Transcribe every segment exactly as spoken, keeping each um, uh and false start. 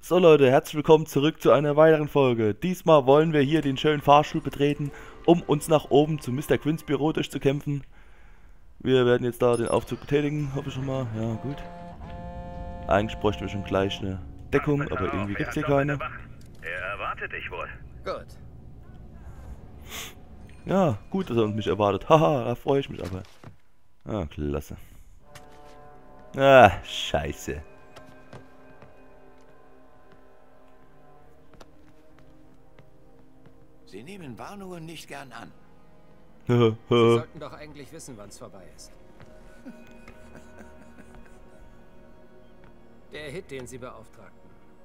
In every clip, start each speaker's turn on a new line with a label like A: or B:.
A: So Leute, herzlich willkommen zurück zu einer weiteren Folge. Diesmal wollen wir hier den schönen Fahrstuhl betreten, um uns nach oben zu Mister Quinns Büro durchzukämpfen. Wir werden jetzt da den Aufzug betätigen, hoffe ich schon mal. Ja, gut. Eigentlich bräuchten wir schon gleich eine Deckung, aber irgendwie gibt es hier keine.
B: Er erwartet dich wohl.
C: Gut.
A: Ja, gut, dass er uns mich erwartet. Haha, da freue ich mich aber. Ah, klasse. Ah, scheiße.
D: Sie nehmen Warnungen nicht gern an.
C: Sie sollten doch eigentlich wissen, wann es vorbei ist. Der Hit, den Sie beauftragten.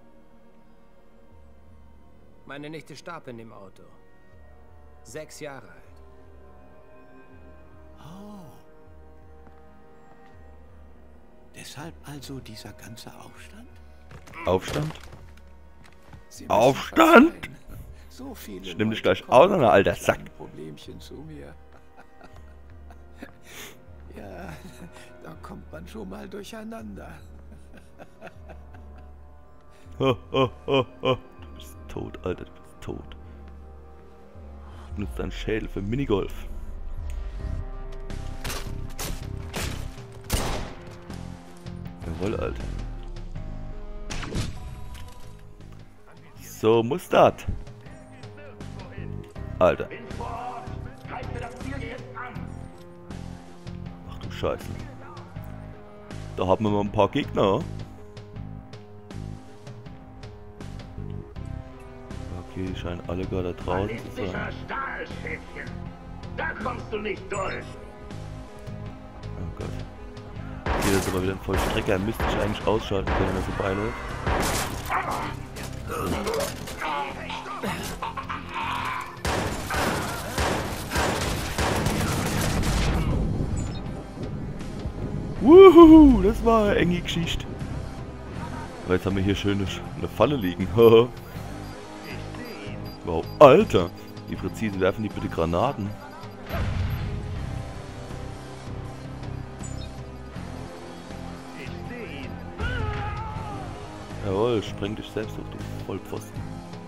C: Meine Nichte starb in dem Auto. Sechs Jahre alt.
D: Oh. Deshalb also dieser ganze Aufstand?
A: Aufstand?
D: Sie müssen
A: Aufstand?
D: verzeihen. So viele
A: Ich nehm dich
D: Leute
A: gleich
D: kommen
A: aus,
D: mit
A: alter
D: kleinen
A: Sack.
D: Problemchen zu mir. Ja, da kommt man schon mal durcheinander.
A: Ho, ho, ho, ho. Du bist tot, Alter, du bist tot. Benutzt deinen Schädel für Minigolf. Jawohl, Alter. So muss das. Alter. Ach du Scheiße. Da haben wir mal ein paar Gegner. Okay, die scheinen alle gerade da draußen zu sein.
B: Stahlschäfchen. Da kommst du nicht durch.
A: Oh Gott. Hier ist aber wieder ein Vollstrecker. Müsste ich eigentlich ausschalten können, wenn er vorbeiläuft. Wuhu, das war eine enge Geschichte. Aber jetzt haben wir hier schön eine Falle liegen. Wow, Alter! Wie präzise werfen die bitte Granaten? Jawohl, spreng dich selbst auf, du Vollpfosten.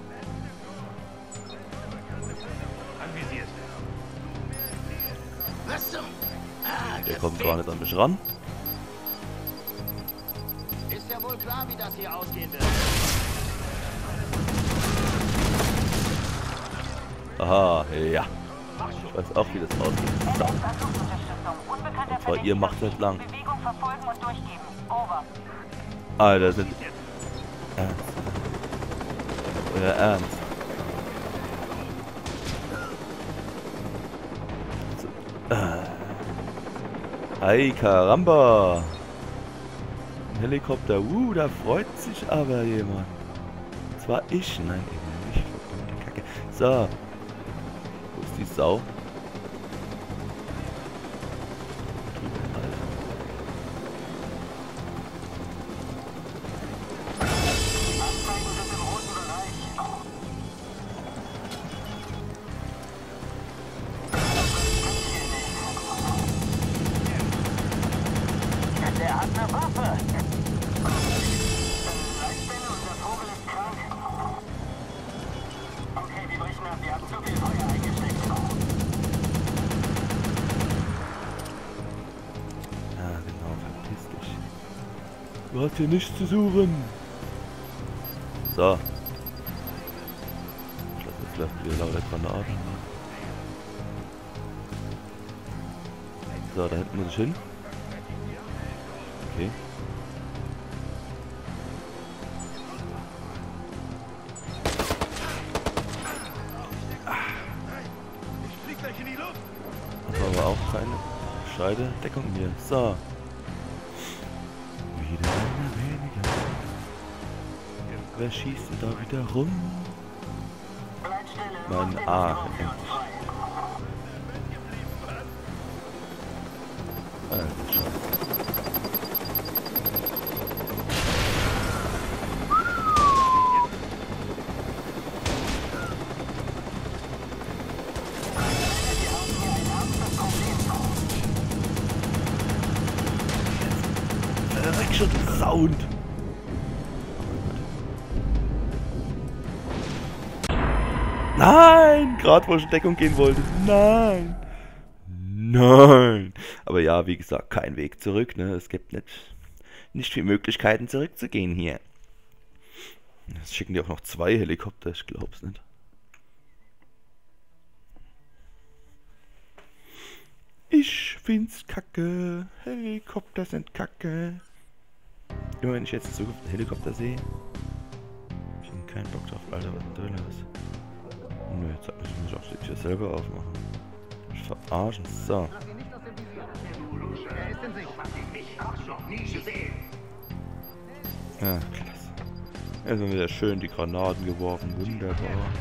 A: Der kommt gar nicht an mich ran.
D: Ist ja wohl klar, wie das hier ausgehen wird.
A: Aha, ja. Ich weiß auch, wie das aussieht. So. Und zwar, ihr macht nicht lang. Alter, das sind... Ernst. Euer Ernst. So. Hey, Karamba! Ein Helikopter, uh, da freut sich aber jemand. Und zwar ich, nein, eben nicht. Verdammte Kacke. So. Wo ist die Sau? Drüben, Alter.
B: Der hat eine Waffe. Okay, wir brechen ab. Wir haben zu viel Feuer eingesteckt.
A: Ja, genau, verpiss dich. Du hast hier nichts zu suchen. So. Ich lasse jetzt gleich wieder lauter Granaten. So, da hinten muss ich hin. Okay. Machen wir auch keine Scheide. Deckung hier. So. Wieder einer weniger. Wer schießt denn da wieder rum? Mein A. Endlich. Ah, schade. Sound. Nein! Gerade wo ich in Deckung gehen wollte. Nein! Nein! Aber ja, wie gesagt, kein Weg zurück, ne? Es gibt nicht, nicht viele Möglichkeiten zurückzugehen hier. Jetzt schicken die auch noch zwei Helikopter, ich glaub's nicht. Ich find's kacke. Helikopter sind kacke. Immer wenn ich jetzt in Zukunft einen Helikopter sehe. Ich hab keinen Bock drauf, Alter, was denn da los? Nö, jetzt muss ich auch die Tür selber aufmachen. Ich verarschen. So. Ja, klasse. Jetzt haben wir wieder schön die Granaten geworfen. Wunderbar.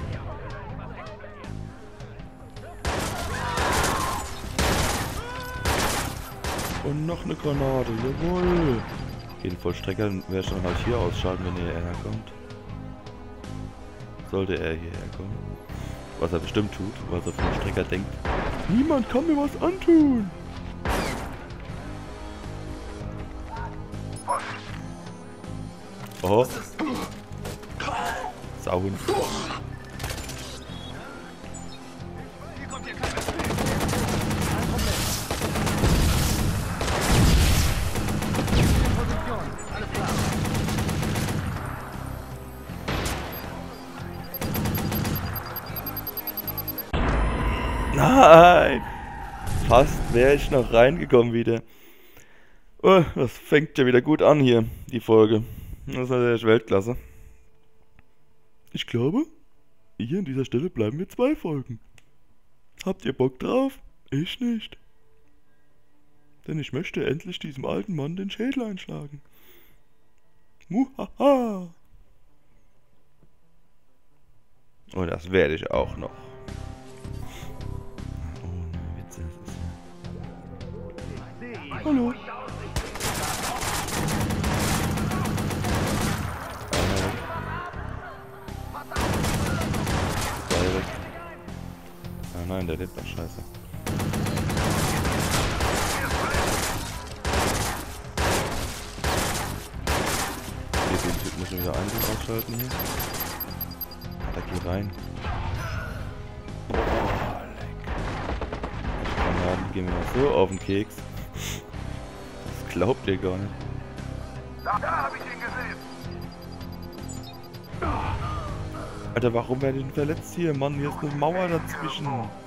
A: Und noch eine Granate, jawohl. Den Vollstrecker werde ich dann halt hier ausschalten, wenn er herkommt. Sollte er hierher kommen. Was er bestimmt tut, weil der Vollstrecker denkt, niemand kann mir was antun. Oh. Sauhund. Nein! Fast wäre ich noch reingekommen wieder. Oh, das fängt ja wieder gut an hier, die Folge. Das ist natürlich Weltklasse. Ich glaube, hier an dieser Stelle bleiben wir zwei Folgen. Habt ihr Bock drauf? Ich nicht. Denn ich möchte endlich diesem alten Mann den Schädel einschlagen. Muhaha! Und das werde ich auch noch. Hallo. Ah nein, der lebt noch, scheiße. Okay, den Typ muss ich wieder ein- und ausschalten hier. Da geht rein. Boah, leck. Die Granaten gehen mir so auf den Keks. Das glaubt ihr gar nicht.
B: Da, da hab ich ihn gesehen.
A: Alter, warum werde ich denn verletzt hier? Mann, hier ist eine Mauer dazwischen.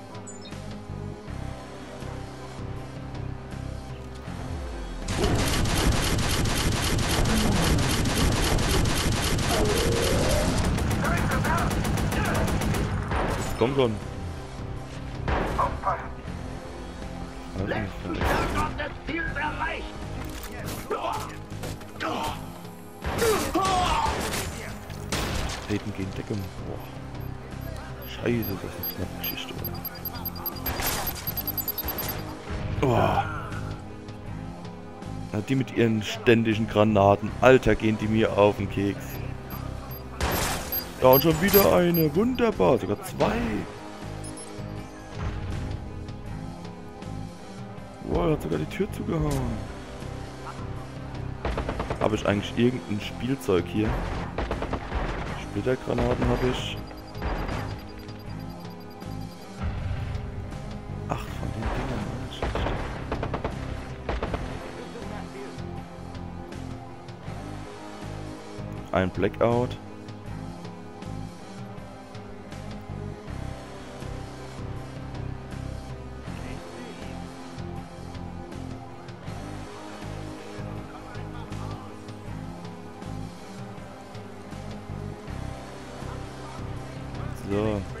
A: Komm schon.
B: Das Ziel ist erreicht.
A: Treten gegen Deckung. Boah. Scheiße, das ist eine knappe Geschichte, oder? Boah. Na, die mit ihren ständigen Granaten. Alter, gehen die mir auf den Keks. Ja, und schon wieder eine. Wunderbar. Sogar zwei. Boah, er hat sogar die Tür zugehauen. Habe ich eigentlich irgendein Spielzeug hier? Splittergranaten habe ich. Acht von den Dingern. Das ist schlecht. Ein Blackout. So.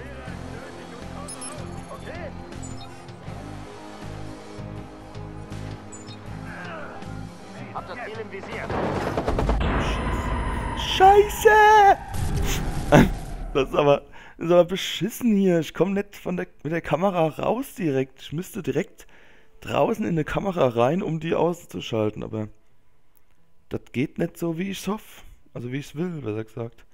B: Hab das Ziel im Visier.
A: Scheiße! Das ist aber, das ist aber beschissen hier. Ich komme nicht von der, mit der Kamera raus direkt. Ich müsste direkt draußen in eine Kamera rein, um die auszuschalten. Aber das geht nicht so, wie ich es hoffe. Also wie ich es will, besser gesagt.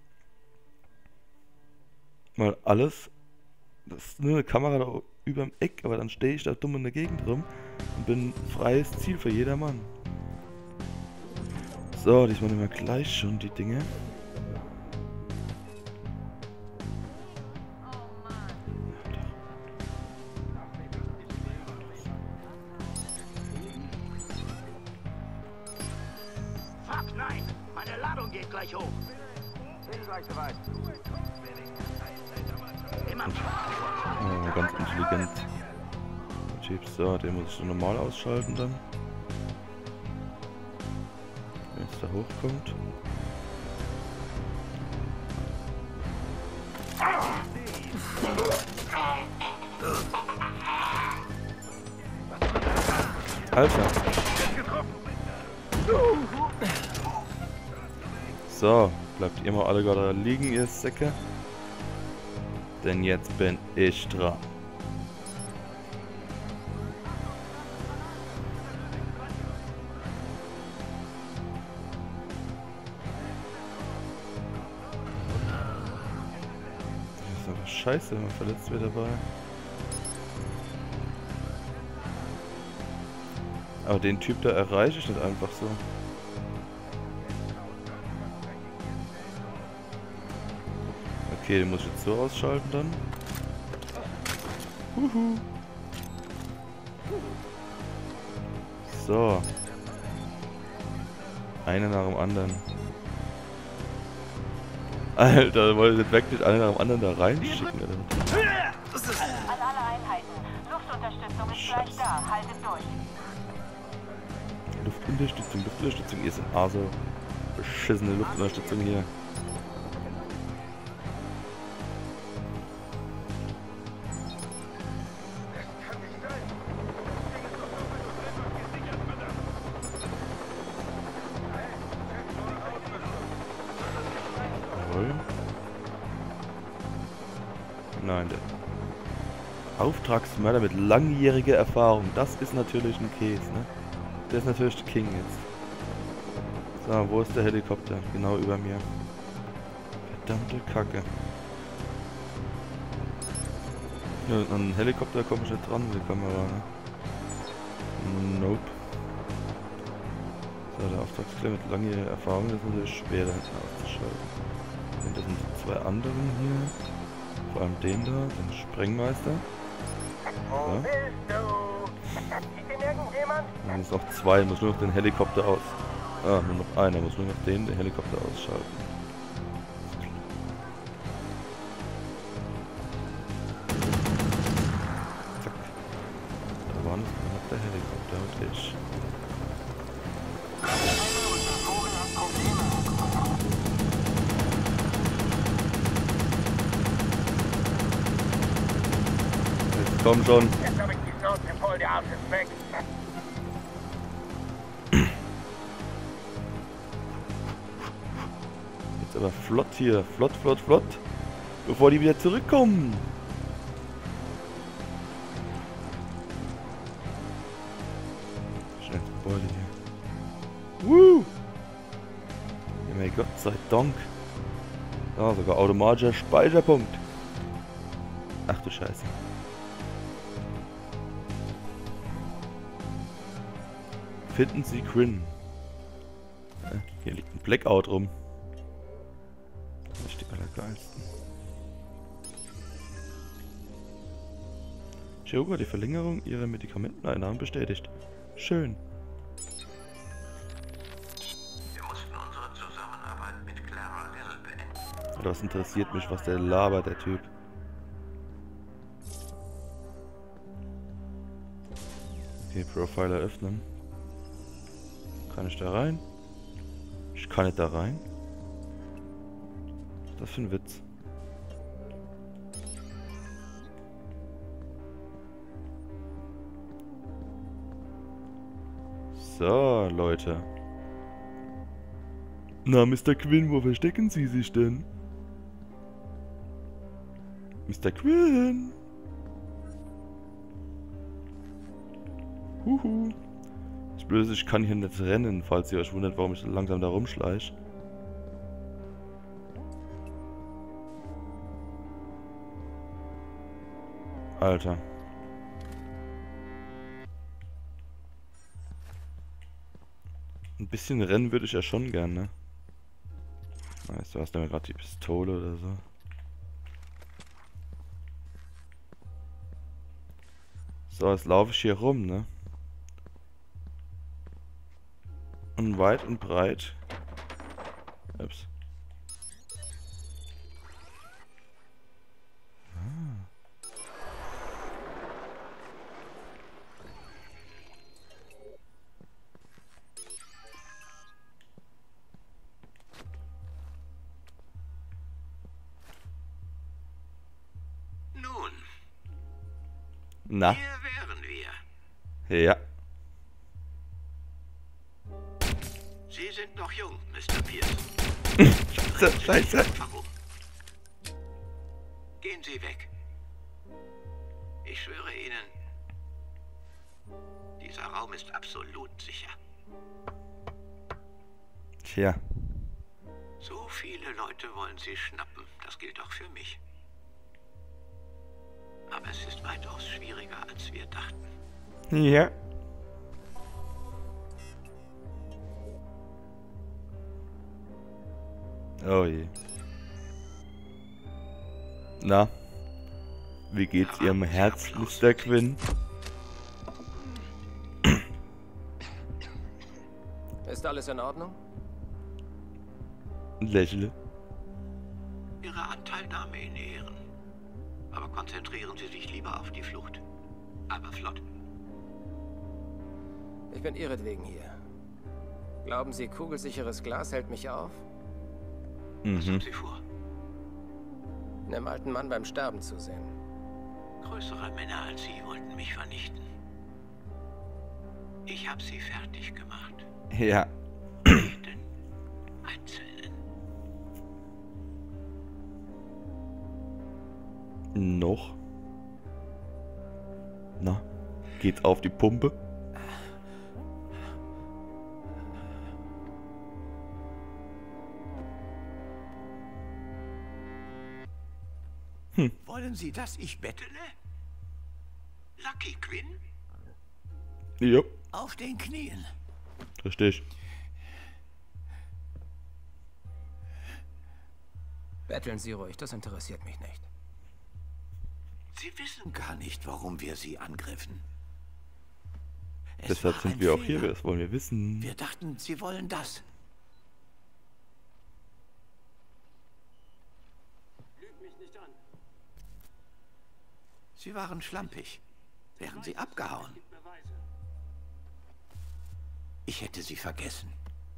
A: Mal alles, das ist nur eine Kamera da überm Eck, aber dann stehe ich da dumm in der Gegend rum und bin freies Ziel für jedermann. So, diesmal nehmen wir gleich schon die Dinge.
B: gleich hoch. Bin gleich soweit.
A: Oh, ganz intelligent. Typ, so, den muss ich dann normal ausschalten dann. Wenn es da hochkommt. Alter. So, bleibt ihr mal alle gerade liegen, ihr Säcke. Denn jetzt bin ich dran. Das ist einfach scheiße, wenn man verletzt wird dabei. Aber den Typ da erreiche ich nicht einfach so. Okay, den muss ich jetzt so ausschalten dann. Huhu. So. Einer nach dem anderen. Alter, wollte ich wirklich einer nach dem anderen da reinschicken, oder?
E: An alle Einheiten. Luftunterstützung ist gleich da. Haltet durch.
A: Luftunterstützung, Luftunterstützung. Ihr seid also beschissene Luftunterstützung hier. Nein, der Auftragsmörder mit langjähriger Erfahrung. Das ist natürlich ein Käse, ne? Der ist natürlich der King jetzt. So, wo ist der Helikopter? Genau über mir. Verdammte Kacke. Ja, an einen Helikopter komme ich nicht dran mit der Kamera, ne? Nope. So, der Auftragskiller mit langjähriger Erfahrung, das ist natürlich schwer da hinten auszuschalten. Und das sind die zwei anderen hier. Vor allem den da, den Sprengmeister. So. Dann ist noch zwei, muss nur noch den Helikopter aus. Ah, nur noch einer, muss nur noch den, den Helikopter ausschalten. Zack. Da war noch der Helikopter und ich. Komm schon.
B: Jetzt habe ich die Schnauze voll, der Arsch ist weg.
A: Jetzt aber flott hier. Flott, flott, flott. Bevor die wieder zurückkommen. Schnell ins Gebäude hier. Woo! Ja, mein Gott sei Dank. Ah, sogar automatischer Speicherpunkt. Ach du Scheiße. Finden Sie Quinn. Ja, hier liegt ein Blackout rum. Das ist die allergeilsten. Chirurg hat die Verlängerung ihrer Medikamenteneinnahme bestätigt. Schön.
F: Wir mussten unsere Zusammenarbeit mit Clara Hill beenden.
A: Oder was interessiert mich, was der labert, der Typ. Okay, Profiler öffnen. Kann ich da rein? Ich kann nicht da rein. Was ist das für ein Witz? So, Leute. Na, Mister Quinn, wo verstecken Sie sich denn? Mister Quinn! Huhu. Das Blöde ist, ich kann hier nicht rennen, falls ihr euch wundert, warum ich so langsam da rumschleiche. Alter. Ein bisschen rennen würde ich ja schon gern, ne? Weißt du, hast du mir gerade die Pistole oder so? So, jetzt laufe ich hier rum, ne? Und weit und breit. Ups. Na?
F: Hier wären wir.
A: Ja.
F: Sie sind noch jung, Mister Pierce.
A: Scheiße, scheiße.
F: Warum? Gehen Sie weg. Ich schwöre Ihnen, dieser Raum ist absolut sicher.
A: Tja.
F: So viele Leute wollen Sie schnappen. Das gilt auch für mich. Aber es ist weitaus schwieriger, als wir dachten.
A: Ja. Oh je. Na? Wie geht's Ihrem Herz, Mister Quinn?
C: Ist alles in Ordnung?
A: Lächle.
F: Ihre Anteilnahme in Ehren. Aber konzentrieren Sie sich lieber auf die Flucht. Aber flott.
C: Ich bin ihretwegen hier. Glauben Sie, kugelsicheres Glas hält mich auf?
F: Was
A: Mhm.
F: haben Sie vor?
C: Einem alten Mann beim Sterben zu sehen.
F: Größere Männer als Sie wollten mich vernichten. Ich habe Sie fertig gemacht.
A: Ja.
F: Jeden Einzelnen.
A: Noch? Na? Geht's auf die Pumpe?
D: Wollen Sie, dass ich bettele?
F: Lucky Quinn?
A: Ja.
D: Auf den Knien.
A: Richtig.
C: Betteln Sie ruhig, das interessiert mich nicht.
D: Sie wissen gar nicht, warum wir Sie angriffen. Es
A: Deshalb
D: war
A: sind
D: ein
A: wir auch hier,
D: Fehler.
A: das wollen wir wissen.
D: Wir dachten, Sie wollen das. Sie waren schlampig. Wären Sie abgehauen. Ich hätte Sie vergessen.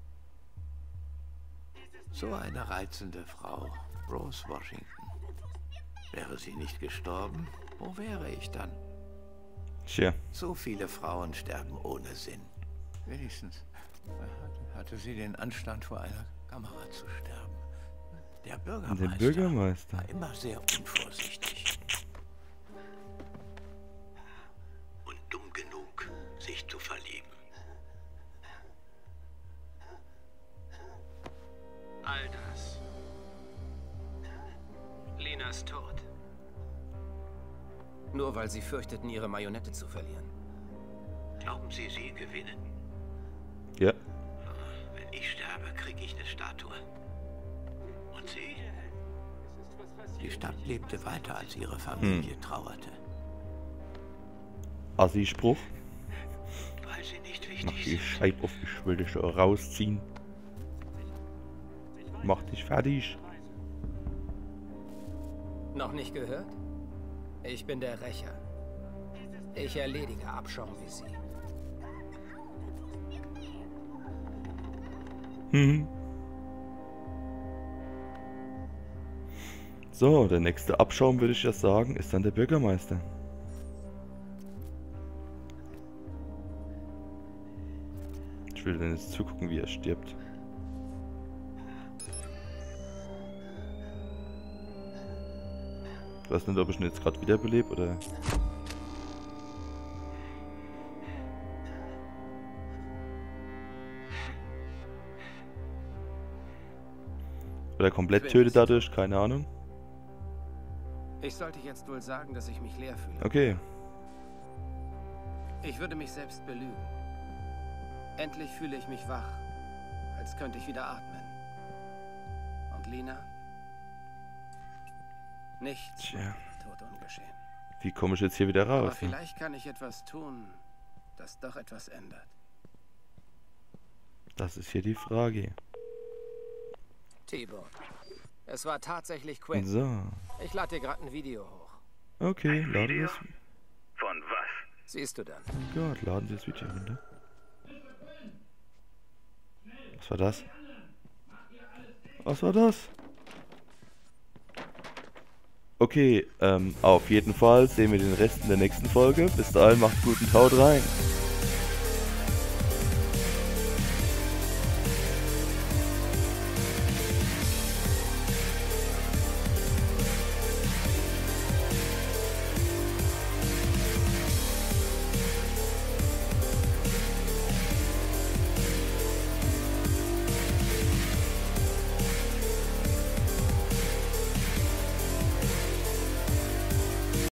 D: So eine reizende Frau, Rose Washington. Wäre sie nicht gestorben, wo wäre ich dann?
A: Tja.
D: So viele Frauen sterben ohne Sinn. Wenigstens hatte sie den Anstand, vor einer Kamera zu sterben. Der Bürgermeister,
A: Der Bürgermeister.
D: war immer sehr unvorsichtig.
F: Und dumm genug, sich zu verlieben. All das. Linas Tod.
C: Nur weil Sie fürchteten, Ihre Marionette zu verlieren.
F: Glauben Sie, Sie gewinnen?
A: Ja.
F: Wenn ich sterbe, kriege ich eine Statue. Und Sie?
D: Die Stadt lebte weiter, als ihre Familie
A: Hm.
D: trauerte.
A: Assi-Spruch.
F: Weil Sie nicht
A: Mach
F: wichtig
A: die
F: sind.
A: Scheibe auf, ich will dich rausziehen. Mach dich fertig.
C: Noch nicht gehört? Ich bin der Rächer. Ich erledige Abschaum wie Sie.
A: Mhm. So, der nächste Abschaum, würde ich ja sagen, ist dann der Bürgermeister. Ich will dann jetzt zugucken, wie er stirbt. Ich weiß nicht, ob ich ihn jetzt gerade wiederbelebe oder... Oder komplett tötet dadurch, keine Ahnung.
C: Ich sollte jetzt wohl sagen, dass ich mich leer fühle.
A: Okay.
C: Ich würde mich selbst belügen. Endlich fühle ich mich wach, als könnte ich wieder atmen. Und Lina? Nichts
A: Tja.
C: tot ungeschehen.
A: Wie komme ich jetzt hier wieder
C: Aber
A: raus? Ne?
C: vielleicht kann ich etwas tun, das doch etwas ändert.
A: Das ist hier die Frage.
C: T-Bone. Es war tatsächlich Quinn.
A: So.
C: Ich lade dir gerade ein Video hoch.
A: Okay, laden wir es.
B: Von was?
C: Siehst du dann.
A: Oh Gott, laden Sie das Video runter. Was war das? Was war das? Okay, ähm, auf jeden Fall sehen wir den Rest in der nächsten Folge. Bis dahin, macht's gut und haut rein.